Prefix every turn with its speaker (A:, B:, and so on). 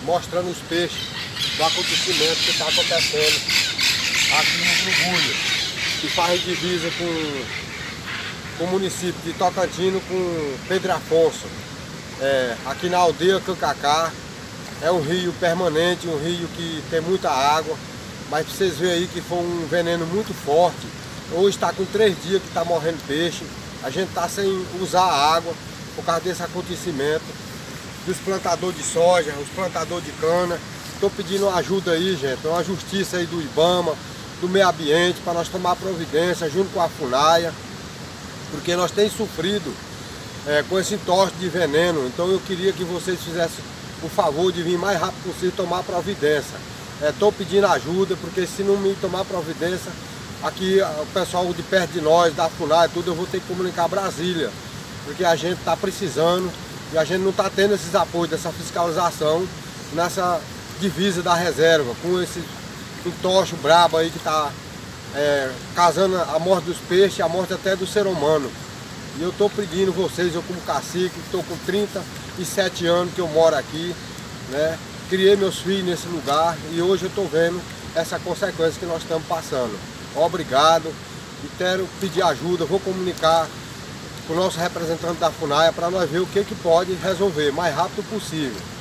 A: mostrando os peixes do acontecimento que está acontecendo aqui no Glugulho, que faz divisa com o município de Tocantins, com Pedro Afonso. Aqui na aldeia Cancacá, é um rio permanente, um rio que tem muita água, mas vocês veem aí que foi um veneno muito forte. Hoje está com 3 dias que está morrendo peixe, a gente está sem usar água por causa desse acontecimento, dos plantadores de soja, os plantadores de cana. Estou pedindo ajuda aí, gente, uma justiça aí do IBAMA, do meio ambiente, para nós tomar providência junto com a FUNAI, porque nós temos sofrido com esse entorse de veneno. Então eu queria que vocês fizessem o favor de vir mais rápido possível tomar providência. Estou pedindo ajuda, porque se não me tomar providência, aqui o pessoal de perto de nós, da FUNAI, tudo, eu vou ter que comunicar a Brasília, porque a gente está precisando e a gente não está tendo esses apoios dessa fiscalização nessa divisa da reserva, com esse entorse brabo aí que está causando a morte dos peixes, a morte até do ser humano. E eu estou pedindo vocês, eu como cacique, estou com 37 anos que eu moro aqui, né? Criei meus filhos nesse lugar e hoje eu estou vendo essa consequência que nós estamos passando. Obrigado e quero pedir ajuda, vou comunicar com o nosso representante da FUNAI para nós ver o que pode resolver o mais rápido possível.